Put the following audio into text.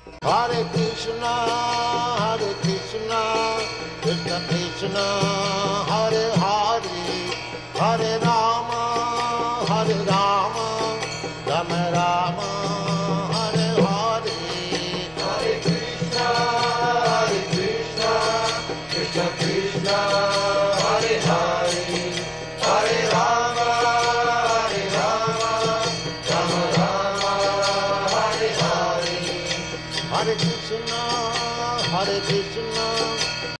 Hare Krishna, Krishna Krishna, Hare Hare, Hare Rama, Rama Rama, Hare Hare. Hare Krishna, Krishna Krishna, Hare Hare, Hare Rama, Rama Rama, Hare Hare. Hare Krishna, Krishna